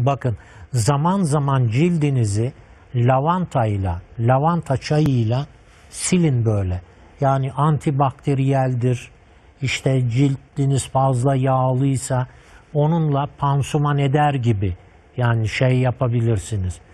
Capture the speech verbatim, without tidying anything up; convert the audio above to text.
Bakın, zaman zaman cildinizi lavantayla, lavanta çayıyla silin böyle. Yani antibakteriyeldir. İşte cildiniz fazla yağlıysa onunla pansuman eder gibi yani şey yapabilirsiniz.